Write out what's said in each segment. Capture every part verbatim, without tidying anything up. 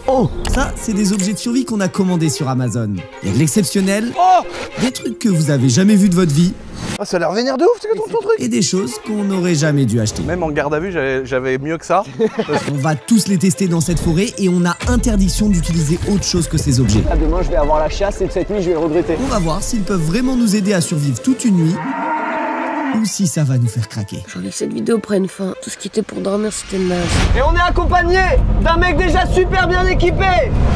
Oh, ça, c'est des objets de survie qu'on a commandés sur Amazon. Il y a de l'exceptionnel, Oh, des trucs que vous avez jamais vus de votre vie, oh ça a l'air vénère de ouf, tu ton truc. et des choses qu'on n'aurait jamais dû acheter. Même en garde à vue, j'avais mieux que ça. On va tous les tester dans cette forêt et on a interdiction d'utiliser autre chose que ces objets. Ah, demain, je vais avoir la chasse et cette nuit, je vais le regretter. On va voir s'ils peuvent vraiment nous aider à survivre toute une nuit ou si ça va nous faire craquer. J'ai envie que cette vidéo prenne fin. Tout ce qui était pour dormir, c'était naze. Et on est accompagné d'un mec déjà super bien équipé.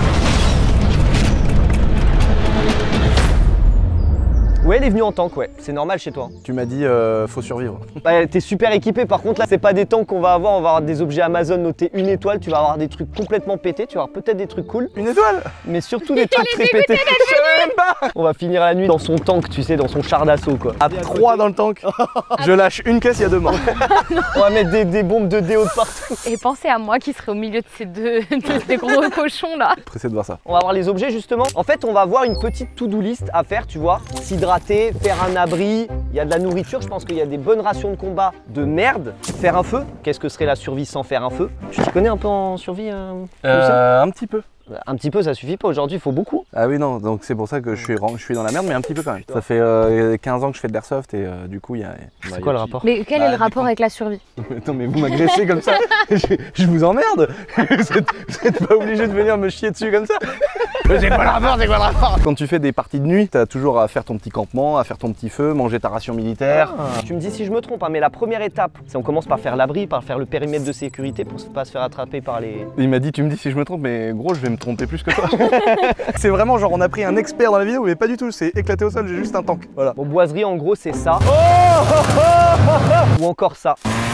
Ouais, il est venu en tank, ouais. C'est normal chez toi. Tu m'as dit, euh, faut survivre. Bah, t'es super équipé. Par contre, là, c'est pas des tanks qu'on va avoir. On va avoir des objets Amazon notés une étoile. Tu vas avoir des trucs complètement pétés. Tu vas avoir peut-être des trucs cool. Une étoile. Mais surtout des trucs très pétés. Je savais même pas. On va finir la nuit dans son tank, tu sais, dans son char d'assaut, quoi. À trois dans le tank. Je lâche une caisse, il y a deux morts. On va mettre des, des bombes de déo de partout. Et pensez à moi qui serai au milieu de ces deux de ces gros cochons là. Pressé de voir ça. On va voir les objets justement. En fait, on va avoir une petite to-do list à faire, tu vois. S'hydrater, faire un abri, il y a de la nourriture, je pense qu'il y a des bonnes rations de combat de merde. Faire un feu, qu'est-ce que serait la survie sans faire un feu? Tu t'y connais un peu en survie euh, euh, Un petit peu. Un petit peu, ça suffit pas. Aujourd'hui, il faut beaucoup. Ah oui, non, donc c'est pour ça que je suis, je suis dans la merde, mais un petit peu quand même. Ça fait euh, quinze ans que je fais de l'airsoft et euh, du coup, il y a. C'est bah, quoi y a... le rapport? Mais quel bah, est le rapport avec la survie? Attends, mais vous m'agressez comme ça, je, je vous emmerde. Vous êtes, vous êtes pas obligé de venir me chier dessus comme ça. C'est quoi le rapport? C'est quoi le rapport? Quand tu fais des parties de nuit, t'as toujours à faire ton petit campement, à faire ton petit feu, manger ta ration militaire. Ah. Tu me dis si je me trompe, hein, mais la première étape, c'est on commence par faire l'abri, par faire le périmètre de sécurité pour pas se faire attraper par les. Il m'a dit, tu me dis si je me trompe, mais gros, je vais me tromper plus que toi. C'est vraiment genre on a pris un expert dans la vidéo, mais pas du tout, c'est éclaté au sol, j'ai juste un tank. Voilà. Bon, boiserie en gros c'est ça. Oh oh oh Ou encore ça.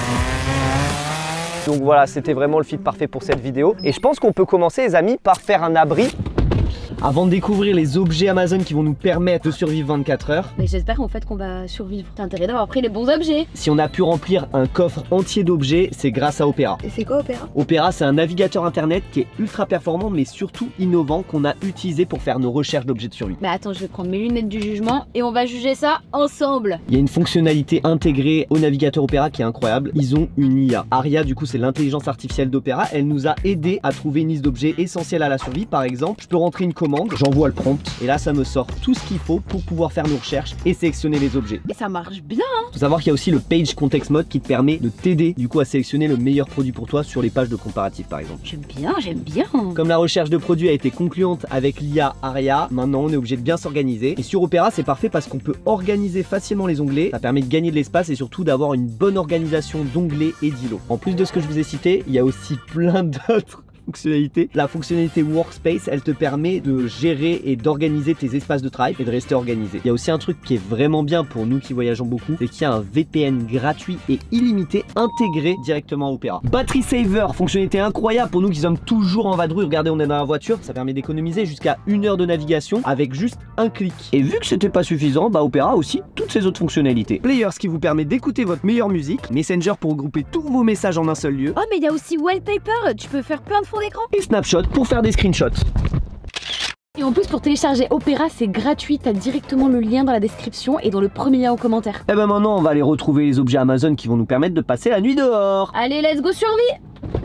Donc voilà, c'était vraiment le fit parfait pour cette vidéo. Et je pense qu'on peut commencer les amis par faire un abri. Avant de découvrir les objets Amazon qui vont nous permettre de survivre vingt-quatre heures. Mais j'espère en fait qu'on va survivre. T'as intérêt d'avoir pris les bons objets. Si on a pu remplir un coffre entier d'objets, c'est grâce à Opera. Et c'est quoi Opera? Opera, c'est un navigateur internet qui est ultra performant mais surtout innovant qu'on a utilisé pour faire nos recherches d'objets de survie. Mais attends, je vais prendre mes lunettes du jugement et on va juger ça ensemble. Il y a une fonctionnalité intégrée au navigateur Opera qui est incroyable. Ils ont une I A. Aria, du coup, c'est l'intelligence artificielle d'Opera. Elle nous a aidé à trouver une liste d'objets essentiels à la survie. Par exemple, je peux rentrer une commande, j'envoie le prompt et là ça me sort tout ce qu'il faut pour pouvoir faire nos recherches et sélectionner les objets. Et ça marche bien hein. Faut savoir qu'il y a aussi le Page Context Mode qui te permet de t'aider du coup à sélectionner le meilleur produit pour toi sur les pages de comparatif par exemple. J'aime bien, j'aime bien. Comme la recherche de produits a été concluante avec l'I A Aria, maintenant on est obligé de bien s'organiser. Et sur Opera c'est parfait parce qu'on peut organiser facilement les onglets, ça permet de gagner de l'espace et surtout d'avoir une bonne organisation d'onglets et d'îlots. En plus de ce que je vous ai cité, il y a aussi plein d'autres fonctionnalité. La fonctionnalité Workspace, elle te permet de gérer et d'organiser tes espaces de travail et de rester organisé. Il y a aussi un truc qui est vraiment bien pour nous qui voyageons beaucoup, c'est qu'il y a un V P N gratuit et illimité intégré directement à Opera. Battery Saver, fonctionnalité incroyable pour nous qui sommes toujours en vadrouille. Regardez, on est dans la voiture, ça permet d'économiser jusqu'à une heure de navigation avec juste un clic. Et vu que c'était pas suffisant, bah Opera a aussi toutes ces autres fonctionnalités. Player, ce qui vous permet d'écouter votre meilleure musique. Messenger pour regrouper tous vos messages en un seul lieu. Oh mais il y a aussi Wallpaper, tu peux faire plein de d'écran. Et Snapshot pour faire des screenshots. Et en plus pour télécharger Opera c'est gratuit, t'as directement le lien dans la description et dans le premier lien en commentaire. Et ben maintenant on va aller retrouver les objets Amazon qui vont nous permettre de passer la nuit dehors. Allez let's go survie.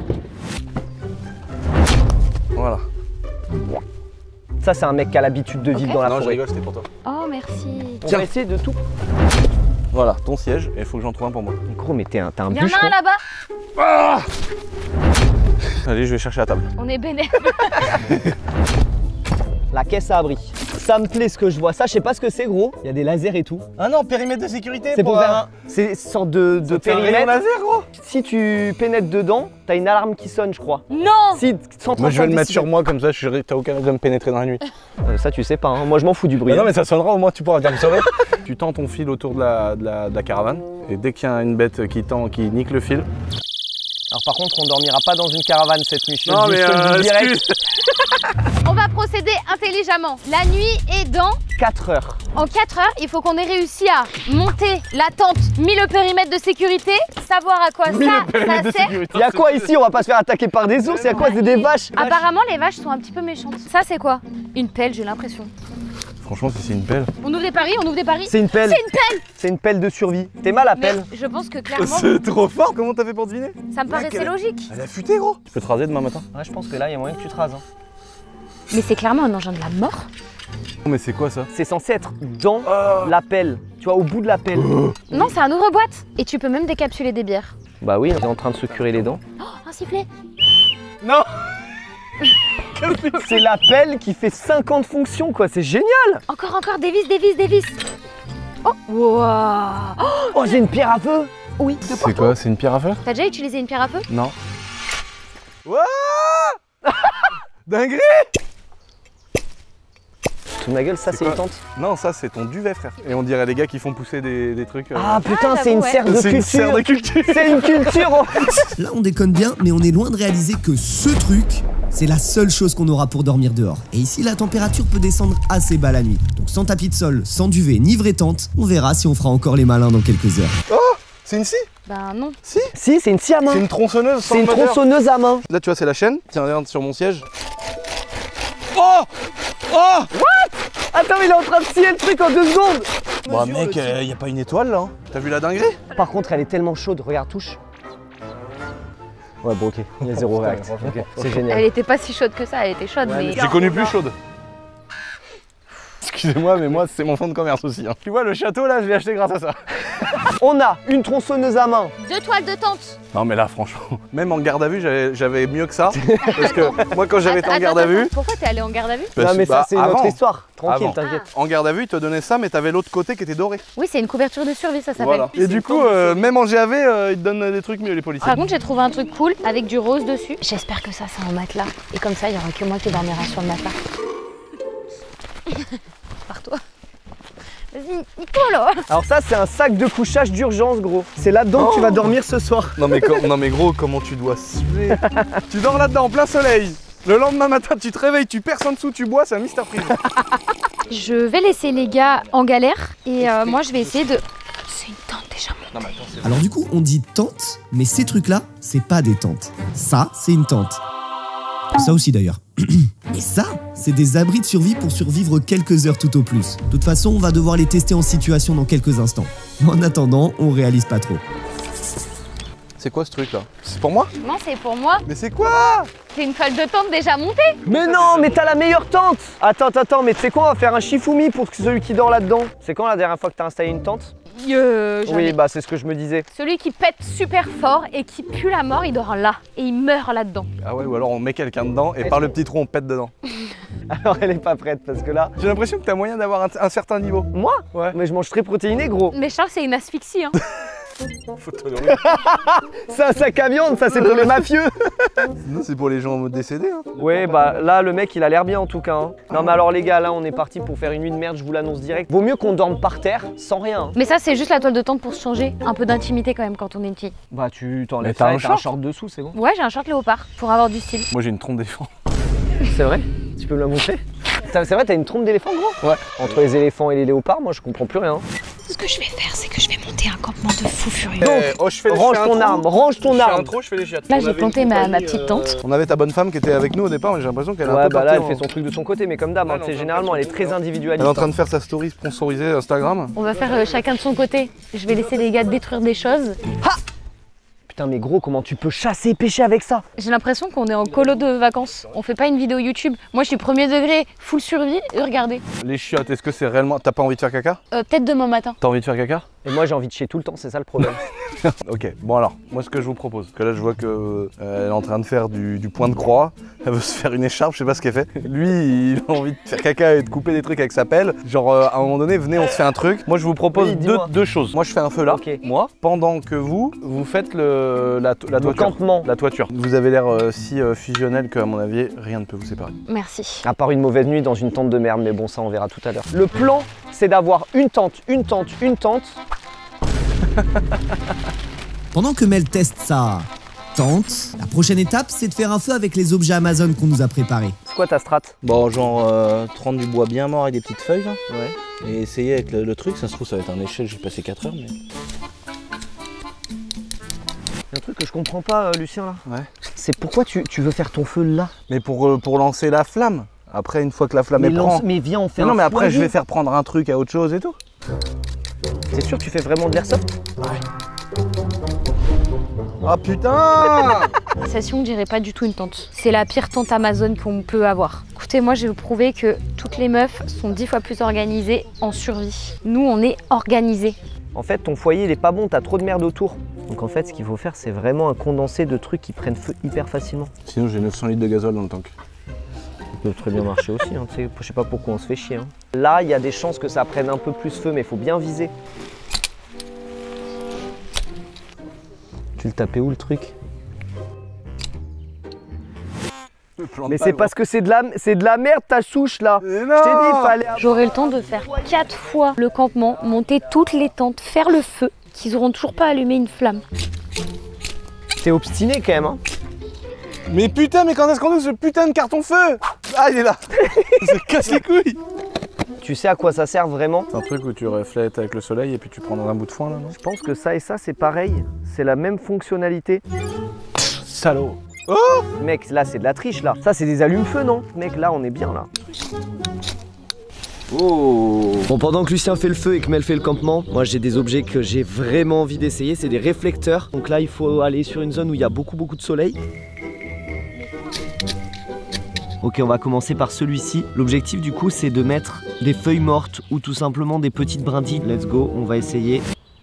Voilà. Ça c'est un mec qui a l'habitude de vivre okay. dans la non, forêt. Je rigole, c'était pour toi. Oh merci. On Tiens. va essayer de tout. Voilà, ton siège, et il faut que j'en trouve un pour moi. Gros mais t'es un, un bûcheron. bûcheron. Il y en a un là-bas. Ah Allez, je vais chercher la table. On est bénéfique. La caisse à abri. Ça me plaît ce que je vois. Ça, je sais pas ce que c'est, gros. Il y a des lasers et tout. Ah non, périmètre de sécurité. C'est pour, pour un... faire un... C'est une sorte de, de périmètre. laser, gros. Si tu pénètres dedans, t'as une alarme qui sonne, je crois. Non. Si, moi, je vais le mettre sur moi comme ça. T'as aucun raison de me pénétrer dans la nuit. Euh, ça, tu sais pas. Hein. Moi, je m'en fous du bruit. Bah non, hein. mais ça sonnera. Au moins, tu pourras dire me sauver. Tu tends ton fil autour de la, de la, de la caravane, et dès qu'il y a une bête qui tend, qui nique le fil. Alors par contre, on dormira pas dans une caravane cette nuit. Non mais euh, direct. On va procéder intelligemment. La nuit est dans quatre heures. En quatre heures, il faut qu'on ait réussi à monter la tente, mis le périmètre de sécurité, savoir à quoi mis ça, ça sert. Il y a quoi ici? On va pas se faire attaquer par des ours. Il y a quoi? C'est des vaches. Apparemment, les vaches sont un petit peu méchantes. Ça, c'est quoi? Une pelle, j'ai l'impression. Franchement, si c'est une pelle. On ouvre des paris, on ouvre des paris. C'est une pelle. C'est une pelle. C'est une pelle de survie. T'es mal à Mais pelle. je pense que clairement, C'est trop fort, comment t'as fait pour deviner? ça me paraissait Mec, elle- logique. Elle a futé, gros. Tu peux te raser demain matin? Ouais, je pense que là, il y a moyen que tu te rases. Hein. Mais c'est clairement un engin de la mort. Mais c'est quoi ça? C'est censé être dans la pelle. Tu vois, au bout de la pelle. Non, c'est un ouvre-boîte. Et tu peux même décapsuler des bières. Bah oui, on est en train de se curer les dents. Oh, un sifflet. Non. C'est la pelle qui fait cinquante fonctions, quoi. C'est génial. Encore, encore, des vis, des vis, des vis. Oh, wow. Oh, Oh, j'ai une pierre à feu. oui. C'est quoi? C'est une pierre à feu? T'as déjà utilisé une pierre à feu? Non. Wouah. Dinguerie. Sous ma gueule, ça C'est c'est une quoi? tente. Non, ça c'est ton duvet, frère. Et on dirait les gars qui font pousser des, des trucs. euh, Ah putain, Ah, c'est une j'avoue, serre de c'est une serre de culture. culture. C'est une culture en fait. Là, on déconne bien, mais on est loin de réaliser que ce truc, c'est la seule chose qu'on aura pour dormir dehors. Et ici, la température peut descendre assez bas la nuit. Donc sans tapis de sol, sans duvet, ni vraie tente, on verra si on fera encore les malins dans quelques heures. Oh, c'est une scie. Ben non. Si. Si, c'est une scie à main. C'est une tronçonneuse sans C'est une moteur. tronçonneuse à main. Là, tu vois, c'est la chaîne. Tiens, regarde sur mon siège. Oh. Oh. Attends, il est en train de scier le truc en deux secondes. Bah mec, il y a pas une étoile là. Hein. T'as vu la dinguerie? Par contre, elle est tellement chaude. Regarde, touche. Ouais, bon, ok. Il y a zéro Putain, réact. franchement. Ok, c'est Elle génial. était pas si chaude que ça, elle était chaude, mais. J'ai connu plus chaude. Excusez-moi, mais moi, c'est mon fond de commerce aussi. Hein. Tu vois, le château là, je l'ai acheté grâce à ça. On a une tronçonneuse à main. Deux toiles de tente. Non, mais là, franchement, même en garde à vue, j'avais- j'avais mieux que ça. Parce que moi, quand j'avais été en Attends, garde à attends, vue. attends. Pourquoi t'es allé en garde à vue? parce- Non, mais bah, ça, c'est une avant. autre histoire. Tranquille, Avant. t'inquiète. En garde à vue, ils te donnaient ça, mais t'avais l'autre côté qui était doré. Oui, c'est une couverture de survie, ça s'appelle. Voilà. Et du coup, euh, même en G A V, euh, ils te donnent des trucs mieux, les policiers. Par contre, j'ai trouvé un truc cool avec du rose dessus. J'espère que ça, c'est un matelas. Et comme ça, il y aura que moi qui dormira sur le matelas. Par toi. Vas-y, Nico là. Alors ça, c'est un sac de couchage d'urgence, gros. C'est là-dedans que tu vas dormir ce soir. Non mais, com- non mais gros, comment tu dois suer. Tu dors là-dedans en plein soleil. Le lendemain matin, tu te réveilles, tu perces en dessous, tu bois, c'est un Mister Freeze. Je vais laisser les gars en galère. Et euh, moi, je vais essayer de... C'est une tente déjà montée. Non mais attends, c'est... Alors du coup, on dit tente, mais ces trucs-là, c'est pas des tentes. Ça, c'est une tente. Ça aussi d'ailleurs. Mais ça, c'est des abris de survie pour survivre quelques heures tout au plus. De toute façon, on va devoir les tester en situation dans quelques instants. Mais en attendant, on réalise pas trop. C'est quoi ce truc là? C'est pour moi? Non, c'est pour moi. Mais c'est quoi? C'est une toile de tente déjà montée. Mais non, mais t'as la meilleure tente. Attends, attends, attends, mais tu sais quoi, on va faire un Shifumi pour celui qui dort là-dedans. C'est quand la dernière fois que t'as installé une tente? Euh, Oui, bah c'est ce que je me disais. Celui qui pète super fort et qui pue la mort, il dort là. Et il meurt là-dedans. Ah ouais, ou alors on met quelqu'un dedans et Est-ce par le que- petit trou on pète dedans. Alors elle est pas prête parce que là... J'ai l'impression que t'as moyen d'avoir un, un certain niveau. Moi Ouais. Mais je mange très protéiné, gros. Mais Charles, c'est une asphyxie. Hein. Faut tolérer. C'est un sac à viande, ça c'est pour les mafieux. Non, c'est pour les gens décédés. Hein. Ouais, bah là le mec il a l'air bien en tout cas. Hein. Non mais alors les gars, là on est parti pour faire une nuit de merde, je vous l'annonce direct. Vaut mieux qu'on dorme par terre sans rien. Hein. Mais ça, c'est juste la toile de tente pour se changer. Un peu d'intimité quand même quand on est une fille. Bah tu Mais t'enlèves t'as ça un et t'as un short short dessous, c'est bon. Ouais, j'ai un short léopard pour avoir du style. Moi j'ai une trompe d'éléphant. C'est vrai? Tu peux me la montrer? T'as- C'est vrai, t'as une trompe d'éléphant, gros? Ouais. Entre les éléphants et les léopards, moi je comprends plus rien. Ce que je vais faire, c'est que je vais monter un campement de fous furieux. Donc, Eh, oh, je fais, je range fais un ton trou. arme, range ton Je fais arme. un trou, je fais les chiottes. Là, On j'ai avait planté une ma, ma compagnie, petite euh, tente. On avait ta bonne femme qui était avec nous au départ, mais j'ai l'impression qu'elle est un Ouais, peu bah là elle partie fait en- son truc de son côté, mais comme d'hab, hein, Ouais, tu sais, non, généralement elle est non, très non. individualiste. Elle est en train hein. de faire sa story sponsorisée Instagram. On va faire euh, chacun de son côté. Je vais laisser les gars détruire des choses. Putain, mais gros, comment tu peux chasser et pêcher avec ça? J'ai l'impression qu'on est en colo de vacances. On fait pas une vidéo YouTube. Moi, je suis premier degré, full survie. Et regardez, Les chiottes, est-ce que c'est réellement. T'as pas envie de faire caca? euh, peut-être demain matin. T'as envie de faire caca? Et moi j'ai envie de chier tout le temps, c'est ça le problème. Ok, bon alors, moi ce que je vous propose, parce que là je vois que euh, elle est en train de faire du, du point de croix, elle veut se faire une écharpe, je sais pas ce qu'elle fait. Lui, il a envie de faire caca et de couper des trucs avec sa pelle. Genre euh, à un moment donné, venez, on se fait un truc. Moi je vous propose Oui, deux, dis-moi. deux choses. Moi je fais un feu là, Ok. moi, pendant que vous, vous faites le, la, la Le toiture. campement. La toiture. Vous avez l'air euh, si euh, fusionnel qu'à mon avis, rien ne peut vous séparer. Merci. À part une mauvaise nuit dans une tente de merde, mais bon ça on verra tout à l'heure. Le plan c'est d'avoir une tente, une tente, une tente. Pendant que Mel teste sa tente, la prochaine étape, c'est de faire un feu avec les objets Amazon qu'on nous a préparés. C'est quoi ta strat? Bon, genre euh, prendre du bois bien mort et des petites feuilles là, Ouais. et essayer avec le, le truc. Ça se trouve, ça va être un échelle. J'ai passé quatre heures, mais. Il y a un truc que je comprends pas, euh, Lucien là. Ouais. C'est pourquoi tu, tu veux faire ton feu là? Mais pour, euh, pour lancer la flamme. Après, une fois que la flamme mais, est lance, prend. mais viens, on fait Mais un non, mais après, foyer. je vais faire prendre un truc à autre chose et tout. T'es sûr que tu fais vraiment de l'airsoft? Ah putain. Sensation que j'irai pas du tout une tente. C'est la pire tente Amazon qu'on peut avoir. Écoutez, moi je vais vous prouver que toutes les meufs sont dix fois plus organisées en survie. Nous, on est organisés. En fait, ton foyer, il est pas bon, t'as trop de merde autour. Donc en fait, ce qu'il faut faire, c'est vraiment un condensé de trucs qui prennent feu hyper facilement. Sinon, j'ai neuf cents litres de gasoil dans le tank. Ça peut très bien marcher aussi, hein, tu sais, je sais pas pourquoi on se fait chier. Hein. Là, il y a des chances que ça prenne un peu plus feu, mais il faut bien viser. Tu le tapais où le truc? Mais c'est parce que c'est de la, c'est de la merde ta souche là. Je t'ai dit, il fallait. J'aurai le temps de faire quatre fois le campement, monter toutes les tentes, faire le feu, qu'ils auront toujours pas allumé une flamme. T'es obstiné quand même, hein. Mais putain, mais quand est-ce qu'on ouvre ce putain de carton-feu? Ah, il est là. Ça casse les couilles. Tu sais à quoi ça sert vraiment? C'est un truc où tu reflètes avec le soleil et puis tu prends dans un bout de foin là, non? Je pense que ça et ça c'est pareil, c'est la même fonctionnalité. Salaud. Oh! Mec, là c'est de la triche là. Ça c'est des allumes-feu, non? Mec, là on est bien là. Oh! Bon, pendant que Lucien fait le feu et que Mel fait le campement, moi j'ai des objets que j'ai vraiment envie d'essayer, c'est des réflecteurs. Donc là il faut aller sur une zone où il y a beaucoup beaucoup de soleil. Ok, on va commencer par celui-ci. L'objectif du coup c'est de mettre des feuilles mortes ou tout simplement des petites brindilles. Let's go, on va essayer.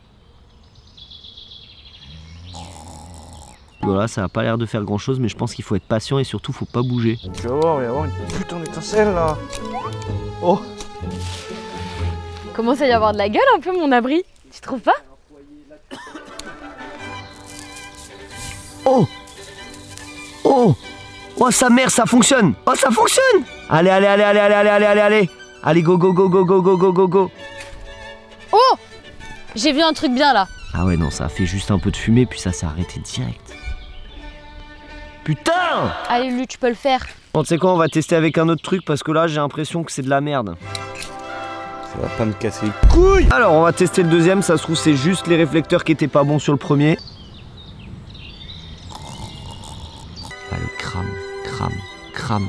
Voilà, ça a pas l'air de faire grand chose, mais je pense qu'il faut être patient et surtout faut pas bouger. Tu vas voir, il va y avoir une putain d'étincelle là. Oh! Commence à y avoir de la gueule un peu mon abri, tu trouves pas? Oh! Oh! Oh sa mère, ça fonctionne! Oh ça fonctionne! Allez, allez, allez, allez, allez, allez, allez, allez, allez! Allez, go, go, go, go, go, go, go, go, go! Oh! J'ai vu un truc bien là. Ah ouais, non, ça a fait juste un peu de fumée, puis ça s'est arrêté direct. Putain! Allez Lu, tu peux le faire. Bon, tu sais quoi, on va tester avec un autre truc, parce que là, j'ai l'impression que c'est de la merde. Ça va pas me casser les couilles! Alors, on va tester le deuxième, ça se trouve, c'est juste les réflecteurs qui étaient pas bons sur le premier. Allez, crame, crame, crame.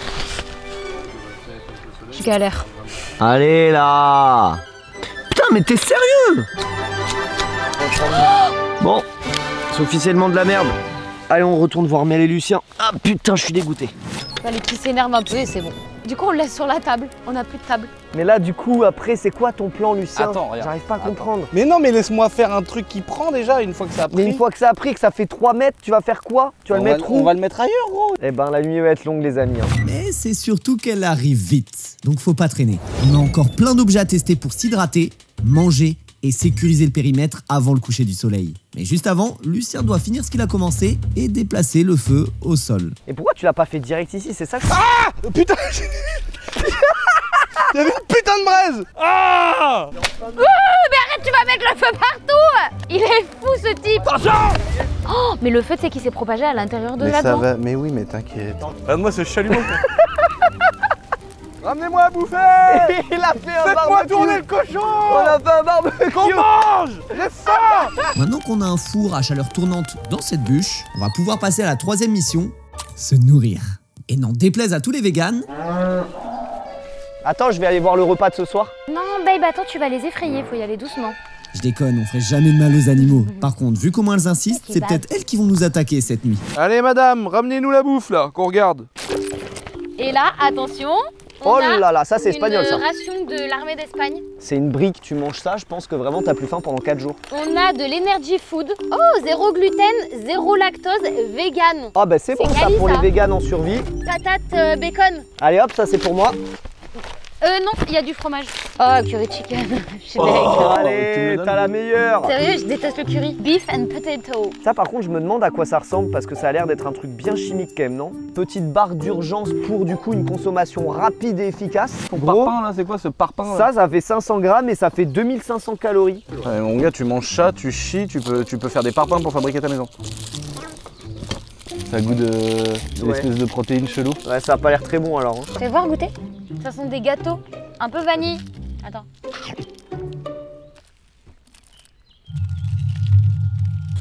Je galère. Allez là! Putain, mais t'es sérieux? Bon, c'est officiellement de la merde. Allez, on retourne voir Mel et Lucien. Ah putain, je suis dégoûté. Fallait qu'il s'énerve un peu et c'est bon. Du coup, on le laisse sur la table. On n'a plus de table. Mais là, du coup, après, c'est quoi ton plan, Lucien? Attends, regarde. J'arrive pas à Attends. comprendre. Mais non, mais laisse-moi faire un truc qui prend déjà une fois que ça a pris. Mais une fois que ça a pris, que ça fait trois mètres, tu vas faire quoi? Tu vas on le mettre va, où? on va le mettre ailleurs, gros. Eh ben, la nuit va être longue, les amis. Hein. Mais c'est surtout qu'elle arrive vite, donc faut pas traîner. On a encore plein d'objets à tester pour s'hydrater, manger et sécuriser le périmètre avant le coucher du soleil. Mais juste avant, Lucien doit finir ce qu'il a commencé et déplacer le feu au sol. Et pourquoi tu l'as pas fait direct ici? C'est ça que... Ah! Putain! Il y avait une putain de braise! Ah! Ouh, mais arrête, tu vas mettre le feu partout! Il est fou ce type! Oh, mais le feu, c'est qu'il s'est propagé à l'intérieur de Mais la ça dent. va, mais oui, mais t'inquiète. Regarde-moi ce chalumeau. Ramenez-moi à bouffer! Il a fait un Faites-moi barbecue. tourner le cochon! On a fait un barbecue. Qu'on mange! J'ai faim! Maintenant qu'on a un four à chaleur tournante dans cette bûche, on va pouvoir passer à la troisième mission, se nourrir. Et n'en déplaise à tous les véganes, Attends, je vais aller voir le repas de ce soir. Non, babe, attends, tu vas les effrayer, faut y aller doucement. je déconne, on ferait jamais de mal aux animaux. Par contre, vu comment elles insistent, Ok, c'est bye. peut-être elles qui vont nous attaquer cette nuit. Allez, madame, ramenez-nous la bouffe là, qu'on regarde. Et là, attention, on Oh a là là, ça c'est une espagnol ça. ration de l'armée d'Espagne. C'est une brique, tu manges ça, je pense que vraiment t'as plus faim pendant quatre jours. On a de l'energy food. Oh, zéro gluten, zéro lactose, vegan. Ah bah c'est bon C'est ça quali, pour ça. les véganes en survie. Patate, euh, bacon. Allez hop, ça c'est pour moi. Euh, non, il y a du fromage. Oh, curry chicken. Je suis deg. Oh, tu me le allez, donnes. t'as la meilleure. Sérieux, je déteste le curry. Beef and potato. Ça par contre je me demande à quoi ça ressemble parce que ça a l'air d'être un truc bien chimique quand même, non? Petite barre d'urgence pour du coup une consommation rapide et efficace. Ton Gros, parpaing là, c'est quoi ce parpaing là? ça, ça fait cinq cents grammes et ça fait deux mille cinq cents calories. Ouais, mon gars, tu manges ça, tu chies, tu peux, tu peux faire des parpaings pour fabriquer ta maison. Ça a goût de Ouais. l'espèce de protéines chelou. Ouais, ça a pas l'air très bon alors. Hein. Fais voir goûter. Ça sont des gâteaux. Un peu vanille. Attends.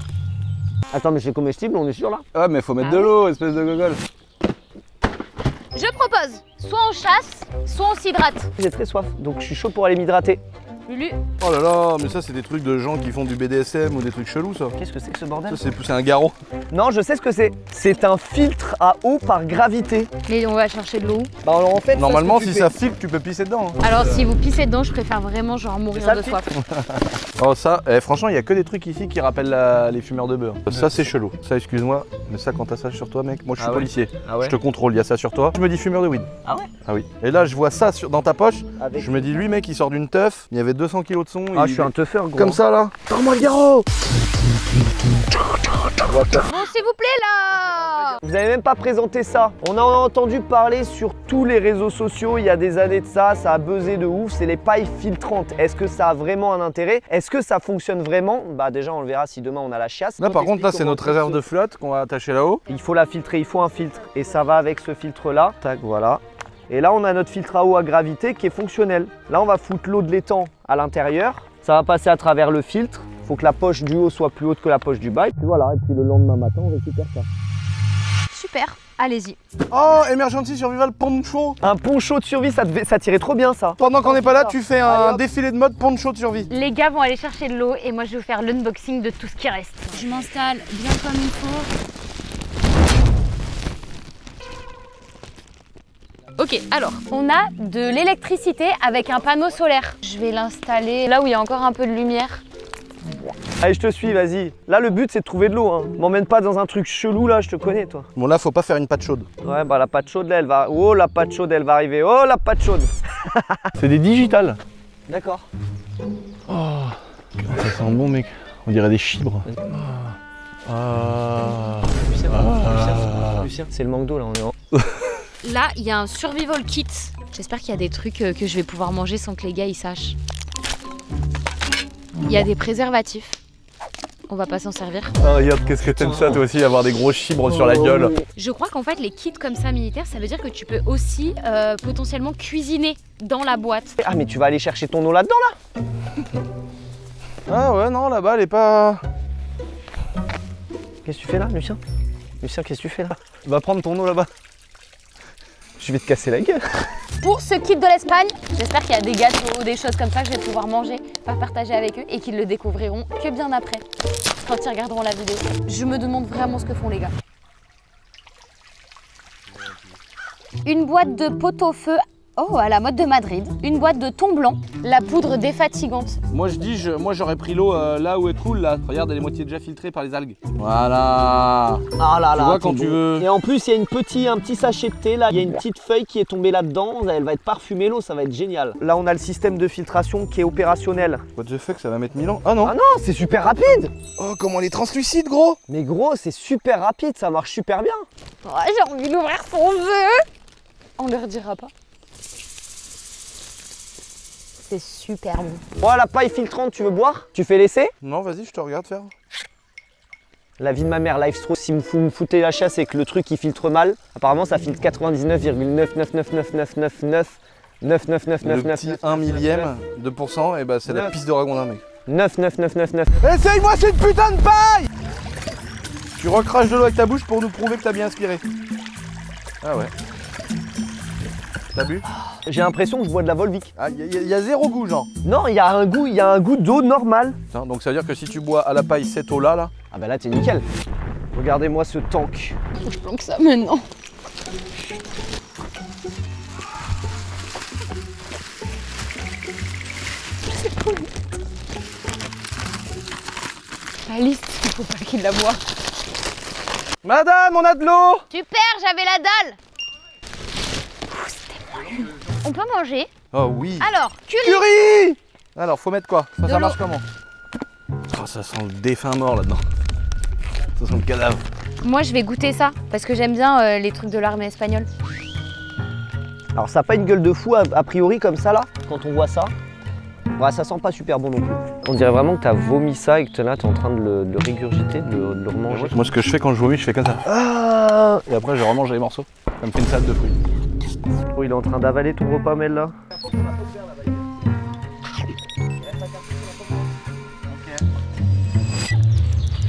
Attends, mais c'est comestible, on est sûr là? Ouais, mais faut mettre Ah de ouais. l'eau, espèce de gogol. Je propose, soit on chasse, soit on s'hydrate. J'ai très soif, donc je suis chaud pour aller m'hydrater. Lulu. Oh là là, mais ça c'est des trucs de gens qui font du B D S M ou des trucs chelous ça. Qu'est-ce que c'est que ce bordel? Ça c'est pousser un garrot. Non, je sais ce que c'est. C'est un filtre à eau par gravité. Mais on va chercher de l'eau. Bah alors en fait, Normalement ça, ce que si tu ça fais- filtre tu peux pisser dedans. hein. Alors si vous pissez dedans, je préfère vraiment genre mourir ça de pique. soif. Oh ça, eh, franchement il y a que des trucs ici qui rappellent la- les fumeurs de beurre. Ça c'est chelou. Ça excuse-moi, mais ça quand t'as ça sur toi mec, moi je suis Ah ouais. policier. Ah ouais. Je te contrôle, il y a ça sur toi. Je me dis fumeur de weed. Ah ouais. Ah oui. Et là je vois ça sur- dans ta poche, Avec- je me dis lui mec il sort d'une teuf, il y avait deux cents kilos de son. Ah, il- je suis un teufeur gros. Comme ça là. Tends-moi le garrot. Bon s'il vous plaît là. Vous avez même pas présenté ça. On a entendu parler sur tous les réseaux sociaux il y a des années de ça, ça a buzzé de ouf, c'est les pailles filtrantes. Est-ce que ça a vraiment un intérêt? Est-ce que ça fonctionne vraiment? Bah déjà on le verra si demain on a la chiasse. Là On par contre là t'explique c'est comment notre ça réserve se- de flotte qu'on va attacher là-haut. Il faut la filtrer, il faut un filtre et ça va avec ce filtre là. Tac, voilà. Et là on a notre filtre à eau à gravité qui est fonctionnel. Là on va foutre l'eau de l'étang à l'intérieur. Ça va passer à travers le filtre. Il faut que la poche du haut soit plus haute que la poche du bas. Et puis voilà, et puis le lendemain matin on récupère ça. Super, allez-y. Oh Emergency Survival Poncho. Un poncho de survie, ça, devait- ça tirait trop bien ça. Pendant qu'on n'est pas là, tu fais un Allez, hop. défilé de mode poncho de survie. Les gars vont aller chercher de l'eau et moi je vais vous faire l'unboxing de tout ce qui reste. Je m'installe bien comme il faut. Ok, alors, on a de l'électricité avec un panneau solaire. Je vais l'installer là où il y a encore un peu de lumière. Allez, je te suis, vas-y. Là, le but, c'est de trouver de l'eau. Hein. M'emmène pas dans un truc chelou, là, je te connais, toi. Bon là faut pas faire une pâte chaude. Ouais, bah la pâte chaude, là, elle va... Oh, la pâte chaude, elle va arriver. Oh, la pâte chaude. C'est des digitales. D'accord. Ça sent bon mec. On dirait des chibres. Ah. Lucien, Ah. Lucien, c'est le manque d'eau, là, on est en... Là, il y a un survival kit. J'espère qu'il y a des trucs euh, que je vais pouvoir manger sans que les gars ils sachent. Il y a des préservatifs. On va pas s'en servir. Ah regarde, qu'est-ce que t'aimes ça toi aussi, avoir des gros chibres sur la gueule. Je crois qu'en fait, les kits comme ça militaires, ça veut dire que tu peux aussi euh, potentiellement cuisiner dans la boîte. Ah, mais tu vas aller chercher ton eau là-dedans, là? Ah ouais non là-bas elle est pas... Qu'est-ce que tu fais là, Lucien? Lucien, qu'est-ce que tu fais là? Va prendre ton eau là-bas. Je vais te casser la gueule. Pour ce kit de l'Espagne, j'espère qu'il y a des gâteaux, des choses comme ça que je vais pouvoir manger, pas partager avec eux et qu'ils le découvriront que bien après, quand ils regarderont la vidéo. Je me demande vraiment ce que font les gars. Une boîte de pot-au-feu, oh, à la mode de Madrid. Une boîte de thon blanc, la poudre défatigante. Moi je dis, je, moi j'aurais pris l'eau euh, là où elle coule là. Regarde elle est moitié déjà filtrée par les algues. Voilà. Ah là Tu là, vois t'es quand tu bon. veux. Et en plus, il y a une petit, un petit sachet de thé là, il y a une petite feuille qui est tombée là-dedans, elle va être parfumée l'eau, ça va être génial. Là, on a le système de filtration qui est opérationnel. What the fuck, ça va mettre mille ans. Ah non. Ah non, c'est super rapide. Oh comment elle est translucide gros. Mais gros, c'est super rapide, ça marche super bien. Oh, j'ai envie d'ouvrir son jeu. On leur dira pas. C'est super bon. Oh, la paille filtrante, tu veux boire? Tu fais l'essai? Non vas-y je te regarde faire. La vie de ma mère, Live Straw, si vous me foutez la chasse et que le truc il filtre mal, apparemment ça filtre quatre-vingt-dix-neuf virgule neuf neuf neuf neuf neuf neuf neuf neuf neuf neuf Le neuf petit un millième de pourcent et bah c'est la neuf. piste de ragondin mec. neuf neuf neuf neuf neuf. Essaye-moi cette putain de paille. Tu recraches de l'eau avec ta bouche pour nous prouver que t'as bien aspiré. Ah ouais. T'as bu? J'ai l'impression que je bois de la Volvic. Ah, il y, y a zéro goût, genre. Non, il y a un goût, il y a un goût d'eau normal. Putain, donc ça veut dire que si tu bois à la paille cette eau-là, là, Ah bah là, t'es nickel. Regardez-moi ce tank. Faut que je planque ça maintenant. Alice, il faut pas qu'il la boit. Madame, on a de l'eau. Super, j'avais la dalle. Ouh, c'était moelleux. On peut manger. Oh oui. Alors, curry. Curry. Alors, faut mettre quoi? Ça, De ça l'eau. marche comment? Oh, ça sent le défunt mort là-dedans. Ça sent le cadavre. Moi, je vais goûter ça parce que j'aime bien euh, les trucs de l'armée espagnole. Alors ça a pas une gueule de fou a, a priori comme ça là, quand on voit ça. Ouais, ça sent pas super bon non plus. On dirait vraiment que t'as vomi ça et que là t'es en train de le, de le régurgiter, de le, de le remanger. Moi, ce que je fais quand je vomis, je fais comme ça. Ah. Et après, je remange les morceaux. Ça me fait une salade de fruits. Oh, il est en train d'avaler ton repas, Mel là.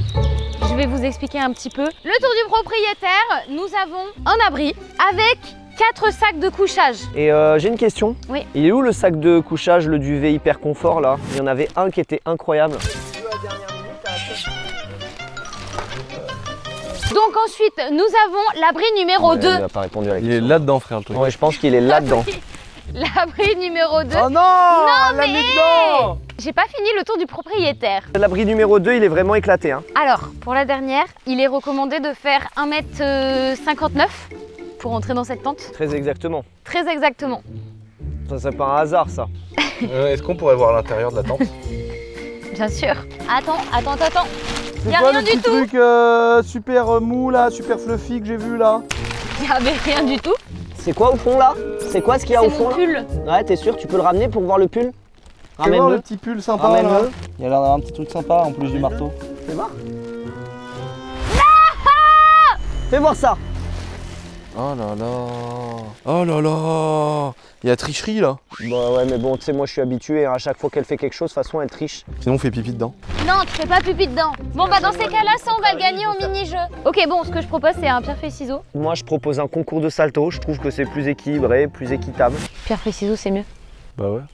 Je vais vous expliquer un petit peu. Le tour du propriétaire, nous avons un abri avec quatre sacs de couchage. Et euh, j'ai une question. Oui. Il est où le sac de couchage, le duvet hyper confort là? Il y en avait un qui était incroyable. Donc ensuite, nous avons l'abri numéro deux. Il n'a pas répondu à la Il question. est là-dedans, frère, le truc. Ouais, je pense qu'il est là-dedans. L'abri numéro deux. Oh non, Non, l'a mais- mis dedans. J'ai pas fini le tour du propriétaire. L'abri numéro deux, il est vraiment éclaté. Hein. Alors, pour la dernière, il est recommandé de faire un mètre cinquante-neuf pour entrer dans cette tente. Très exactement. Très exactement. Ça, c'est pas un hasard, ça. Euh, Est-ce qu'on pourrait voir l'intérieur de la tente? Bien sûr. Attends, attends, attends. C'est Y a quoi rien le du petit tout. truc euh, super mou là, super fluffy que j'ai vu là? Il y avait rien du tout. C'est quoi au fond là? C'est quoi ce qu'il y a C'est au fond mon là? pull. Ouais, t'es sûr? Tu peux le ramener pour voir le pull? Fais voir le Ramène-le. petit pull sympa là. Ramène-le. Il a l'air d'avoir un petit truc sympa en plus du marteau. Fais voir. Fais voir ça. Oh là là. Oh là là. Il y a tricherie là. Bah ouais, mais bon, tu sais, moi je suis habitué. Hein, à chaque fois qu'elle fait quelque chose, de toute façon, elle triche. Sinon on fait pipi dedans. Non, tu fais pas pipi dedans. Bon, bah dans ces cas-là, ça, on va le gagner au mini-jeu. Ok, bon, ce que je propose, c'est un pierre-feuille-ciseaux. Moi, je propose un concours de salto. Je trouve que c'est plus équilibré, plus équitable. Pierre-feuille-ciseaux, c'est mieux. Bah ouais.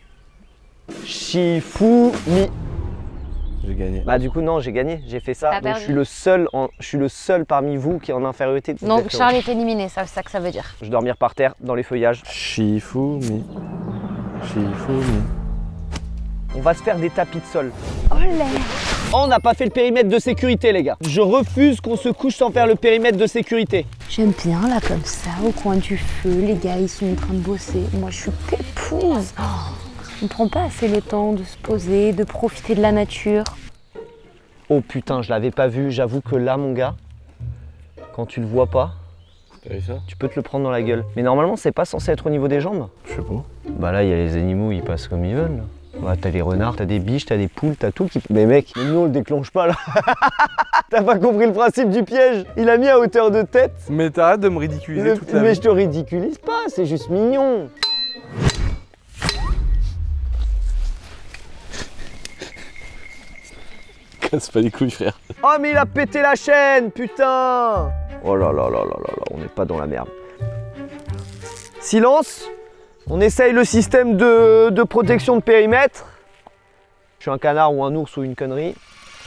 Shifumi. J'ai gagné. Bah du coup non, j'ai gagné, j'ai fait ça. T'as Donc perdu. je suis le seul, en... je suis le seul parmi vous qui est en infériorité. Donc Exactement. Charles est éliminé, c'est ça que ça veut dire. Je vais dormir par terre dans les feuillages. Shifumi. Shifumi. On va se faire des tapis de sol. Oh là. Oh, on n'a pas fait le périmètre de sécurité, les gars. Je refuse qu'on se couche sans faire le périmètre de sécurité. J'aime bien là comme ça, au coin du feu, les gars ils sont en train de bosser. Moi je suis pépouse. Oh, on prend pas assez le temps de se poser, de profiter de la nature. Oh putain, je l'avais pas vu. J'avoue que là, mon gars, quand tu le vois pas, T'as vu ça? tu peux te le prendre dans la gueule. Mais normalement, c'est pas censé être au niveau des jambes. Je sais pas. Bah là, il y a les animaux, ils passent comme ils veulent. Là. Bah, t'as les renards, t'as des biches, t'as des poules, t'as tout qui... Mais mec, mais nous on le déclenche pas là. T'as pas compris le principe du piège. Il a mis à hauteur de tête. Mais t'arrêtes de me ridiculiser Le- toute la Mais vie. je te ridiculise pas, c'est juste mignon. Casse pas les couilles, frère. Oh mais il a pété la chaîne, putain. Oh là là là là là là, on n'est pas dans la merde. Silence. On essaye le système de, de protection de périmètre. Je suis un canard ou un ours ou une connerie.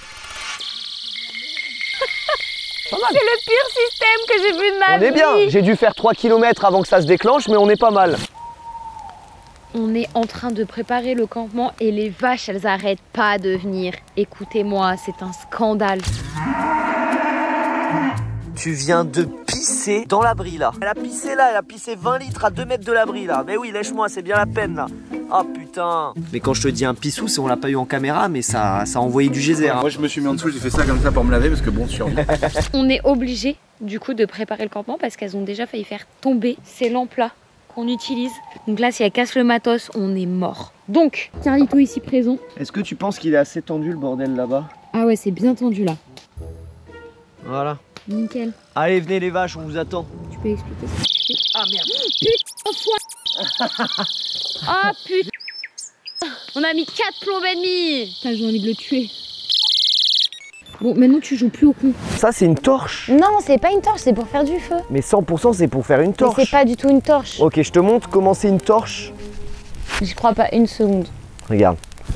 Pas mal. C'est le pire système que j'ai vu de ma On vie. est bien. J'ai dû faire trois kilomètres avant que ça se déclenche, mais on est pas mal. On est en train de préparer le campement et les vaches, elles arrêtent pas de venir. Écoutez-moi, c'est un scandale. Tu viens de pisser dans l'abri là. Elle a pissé là, elle a pissé vingt litres à deux mètres de l'abri là. Mais oui, lèche-moi, c'est bien la peine là. Ah putain. Mais quand je te dis un pissou, c'est on l'a pas eu en caméra, mais ça, ça a envoyé du geyser. Hein. Moi je me suis mis en dessous, j'ai fait ça comme ça pour me laver parce que bon, survie. On est obligé du coup de préparer le campement parce qu'elles ont déjà failli faire tomber ces lampes-là qu'on utilise. Donc là, si elles cassent le matos, on est mort. Donc, Carlito ici présent. Est-ce que tu penses qu'il est assez tendu le bordel là-bas? Ah ouais, c'est bien tendu là. Voilà. Nickel. Allez, venez les vaches, on vous attend. Tu peux expliquer ça? Ah merde. Ah putain. On a mis quatre plombes et demi. Putain, j'ai envie de le tuer. Bon, maintenant tu joues plus au con. Ça, c'est une torche. Non, c'est pas une torche, c'est pour faire du feu. Mais cent pour cent, c'est pour faire une Mais torche. c'est pas du tout une torche. Ok, je te montre comment c'est une torche. J'y crois pas une seconde. Regarde.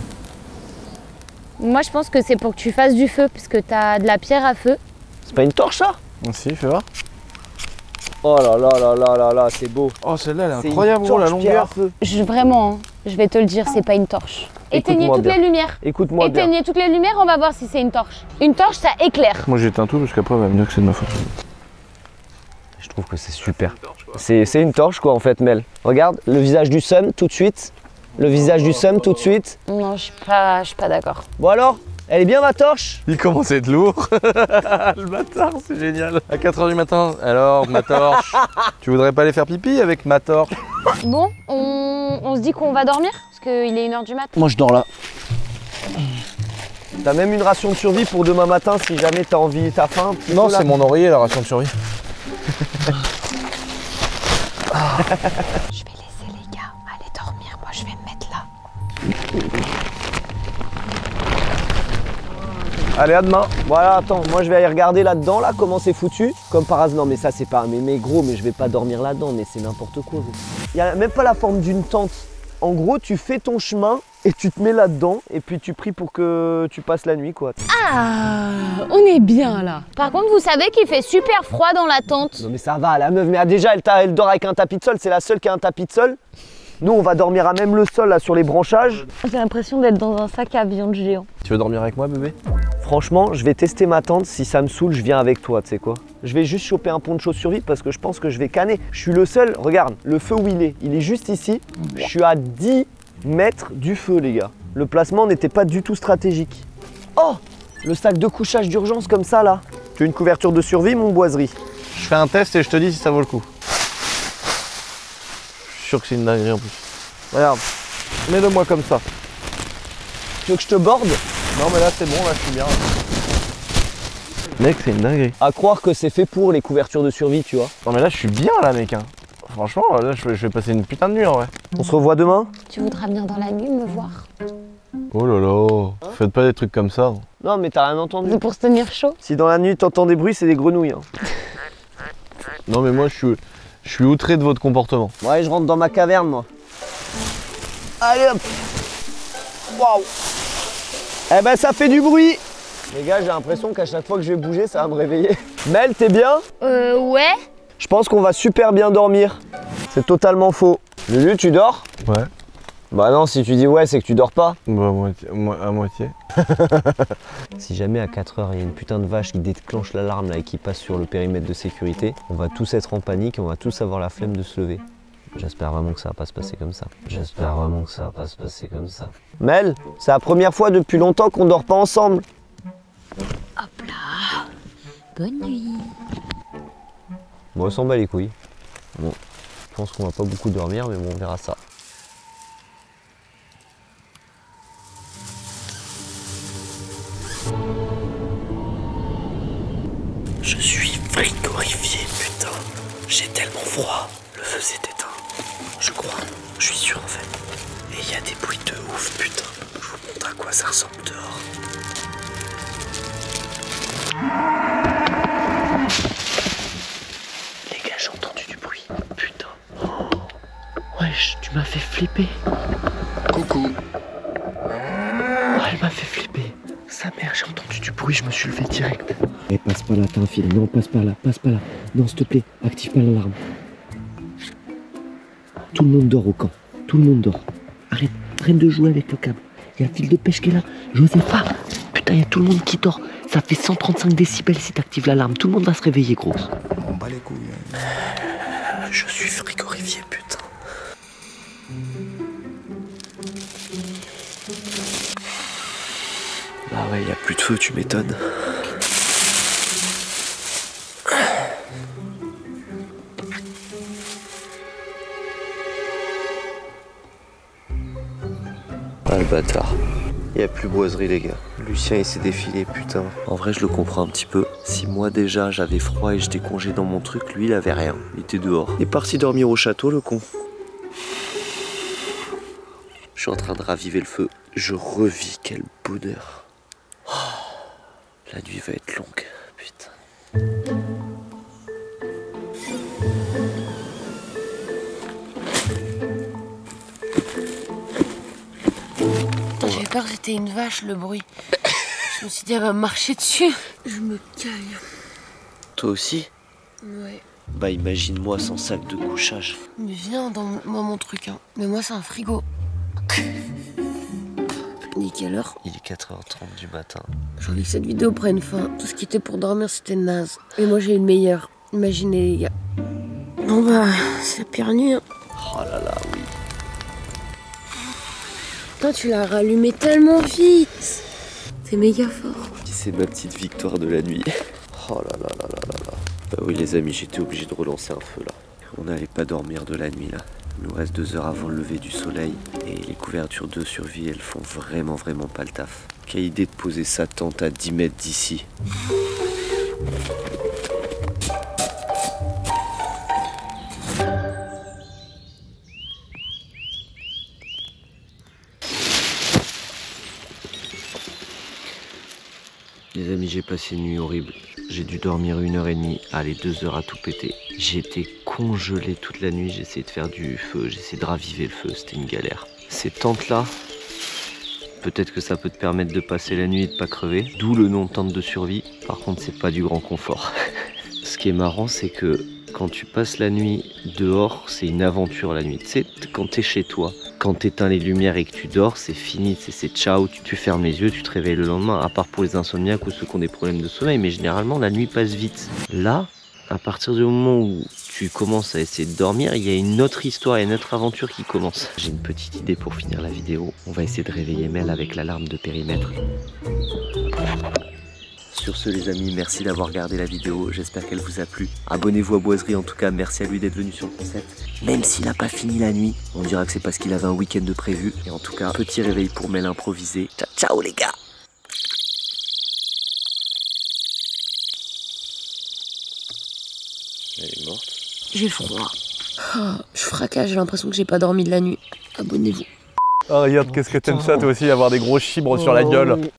Moi, je pense que c'est pour que tu fasses du feu, parce que t'as de la pierre à feu. C'est pas une torche ça? Si, fais voir. Oh là là là là là là, c'est beau. Oh, celle-là, elle est C'est incroyable, une gros, la torche pierre à longueur. feu. Je, vraiment, hein, je vais te le dire, c'est pas une torche. Éteignez Écoute-moi toutes bien. les lumières. Écoute-moi bien. Éteignez toutes les lumières, on va voir si c'est une torche. Une torche, ça éclaire. Moi j'éteins tout parce qu'après, elle va me dire que c'est de ma faute. Je trouve que c'est super. C'est c'est une torche quoi en fait, Mel. Regarde, le visage du Sum tout de suite. Le visage du Sum tout de suite. Non, je suis pas, je suis pas d'accord. Bon alors, elle est bien ma torche? Il commence à être lourd. Le bâtard, c'est génial. À quatre heures du matin, alors ma torche. Tu voudrais pas aller faire pipi avec ma torche? Bon, on, on se dit qu'on va dormir, parce qu'il est une heure du mat. Moi je dors là. T'as même une ration de survie pour demain matin si jamais t'as envie, t'as faim. petit Non, peu, là. c'est mon oreiller la ration de survie. Je vais laisser les gars aller dormir, moi je vais me mettre là. Allez, à demain. Voilà, attends, moi je vais aller regarder là-dedans, là, comment c'est foutu. Comme par hasard, non mais ça c'est pas un mémé gros, mais je vais pas dormir là-dedans, mais c'est n'importe quoi. Gros. Il y a même pas la forme d'une tente. En gros, tu fais ton chemin et tu te mets là-dedans et puis tu pries pour que tu passes la nuit, quoi. Ah, on est bien là. Par contre, vous savez qu'il fait super froid dans la tente. Non mais ça va, la meuf, mais déjà elle, elle dort avec un tapis de sol, c'est la seule qui a un tapis de sol. Nous, on va dormir à même le sol, là, sur les branchages. J'ai l'impression d'être dans un sac à viande géant. Tu veux dormir avec moi, bébé? Franchement, je vais tester ma tente. Si ça me saoule, je viens avec toi, tu sais quoi. Je vais juste choper un poncho survie parce que je pense que je vais canner. Je suis le seul, regarde, le feu où il est, il est juste ici. Je suis à dix mètres du feu, les gars. Le placement n'était pas du tout stratégique. Oh, le sac de couchage d'urgence comme ça, là. Tu as une couverture de survie, mon boiserie? Je fais un test et je te dis si ça vaut le coup. Je suis sûr que c'est une dinguerie en plus. Regarde, mets-le-moi comme ça. Tu veux que je te borde? Non mais là c'est bon, là je suis bien. Mec, c'est une dinguerie. À croire que c'est fait pour les couvertures de survie, tu vois. Non mais là je suis bien là, mec. Hein. Franchement, là je vais, je vais passer une putain de nuit en vrai. On se revoit demain? Tu voudras venir dans la nuit me voir? Oh là là, faites pas des trucs comme ça. Non mais t'as rien entendu. C'est pour se tenir chaud. Si dans la nuit t'entends des bruits, c'est des grenouilles. Hein. Non mais moi je suis, je suis outré de votre comportement. Ouais, je rentre dans ma caverne, moi. Allez hop. Waouh. Eh ben ça fait du bruit. Les gars, j'ai l'impression qu'à chaque fois que je vais bouger, ça va me réveiller. Mel, t'es bien? Euh, ouais. Je pense qu'on va super bien dormir. C'est totalement faux. Lulu, tu dors? Ouais. Bah non, si tu dis ouais, c'est que tu dors pas. Bah à moitié. À moitié. Si jamais à quatre heures, il y a une putain de vache qui déclenche l'alarme là et qui passe sur le périmètre de sécurité, on va tous être en panique et on va tous avoir la flemme de se lever. J'espère vraiment que ça va pas se passer comme ça. J'espère vraiment que ça va pas se passer comme ça. Mel, c'est la première fois depuis longtemps qu'on dort pas ensemble. Hop là. Bonne nuit. Bon, on s'en bat les couilles. Bon, je pense qu'on va pas beaucoup dormir, mais bon, on verra ça. Je suis frigorifié, putain. J'ai tellement froid. Le feu s'est éteint. Je crois. Je suis sûr en fait. Et il y a des bruits de ouf, putain. Je vous montre à quoi ça ressemble dehors. Les gars, j'ai entendu du bruit. Putain. Oh. Wesh, tu m'as fait flipper. Coucou. Oh, elle m'a fait flipper. Sa mère, j'ai entendu du bruit, je me suis levé direct. Eh, passe pas là, t'as un fil. Non, passe pas là, passe pas là. Non, s'il te plaît, active pas l'alarme. Tout le monde dort au camp. Tout le monde dort. Arrête, arrête de jouer avec le câble. Il y a le fil de pêche qui est là. Josepha, putain, il y a tout le monde qui dort. Ça fait cent trente-cinq décibels si t'actives l'alarme. Tout le monde va se réveiller, grosse. On bat les couilles. Je suis frigorifié, putain. Ah ouais, y a plus de feu, tu m'étonnes. Ah le bâtard. Y a plus boiserie les gars. Lucien il s'est défilé, putain. En vrai je le comprends un petit peu. Si moi déjà j'avais froid et j'étais congé dans mon truc, lui il avait rien. Il était dehors. Il est parti dormir au château le con. Je suis en train de raviver le feu. Je revis, quel bonheur. Oh, la nuit va être longue, putain. J'ai eu peur que c'était une vache, le bruit. Je me suis dit, elle va me marcher dessus. Je me caille. Toi aussi? Ouais. Bah imagine-moi sans sac de couchage. Mais viens dans moi mon truc, hein. Mais moi, c'est un frigo. Il est quelle heure? Il est quatre heures trente du matin. J'ai envie que cette vidéo prenne fin. Tout ce qui était pour dormir, c'était naze. Et moi, j'ai eu le meilleur. Imaginez, les gars. Bon bah, c'est la pire nuit, hein. Oh là là, oui. Putain, tu l'as rallumé tellement vite. C'est méga fort. C'est ma petite victoire de la nuit. Oh là là là là là là. Bah oui les amis, j'étais obligé de relancer un feu là. On n'allait pas dormir de la nuit là. Il nous reste deux heures avant le lever du soleil. Et les couvertures de survie, elles font vraiment vraiment pas le taf. Quelle idée de poser sa tente à dix mètres d'ici. Les amis, j'ai passé une nuit horrible. J'ai dû dormir une heure et demie, allez, deux heures à tout péter. J'ai été congelé toute la nuit, j'ai essayé de faire du feu, j'ai essayé de raviver le feu, c'était une galère. Ces tentes-là, peut-être que ça peut te permettre de passer la nuit et de pas crever. D'où le nom de tente de survie. Par contre, c'est pas du grand confort. Ce qui est marrant, c'est que quand tu passes la nuit dehors, c'est une aventure la nuit. Tu sais, quand t'es chez toi, quand t'éteins les lumières et que tu dors, c'est fini, c'est ciao, tu, tu fermes les yeux, tu te réveilles le lendemain, à part pour les insomniaques ou ceux qui ont des problèmes de sommeil, mais généralement la nuit passe vite. Là, à partir du moment où tu commences à essayer de dormir, il y a une autre histoire et une autre aventure qui commence. J'ai une petite idée pour finir la vidéo. On va essayer de réveiller Mel avec l'alarme de périmètre. Sur ce les amis, merci d'avoir regardé la vidéo, j'espère qu'elle vous a plu. Abonnez-vous à Boiserie en tout cas, merci à lui d'être venu sur le concept. Même s'il n'a pas fini la nuit, on dira que c'est parce qu'il avait un week-end de prévu. Et en tout cas, petit réveil pour Mel improvisé. Ciao ciao les gars. Elle est morte. J'ai froid. Oh, je fracasse, j'ai l'impression que j'ai pas dormi de la nuit. Abonnez-vous. Oh regarde, qu'est-ce que t'aimes ça toi aussi, avoir des gros chibres sur la gueule.